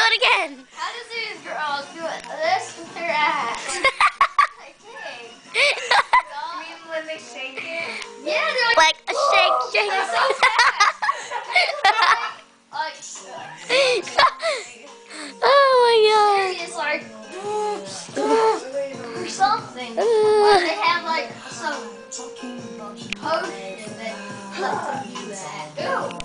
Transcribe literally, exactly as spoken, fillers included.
it again. How does these girls do it? This with their ass? Like, hey. You mean when they shake it? Yeah, they're like, Like a shake, shake. they're so fast. Like, Oh my it's like, or something. god. Or they have like some potion that lets them do that. Ew.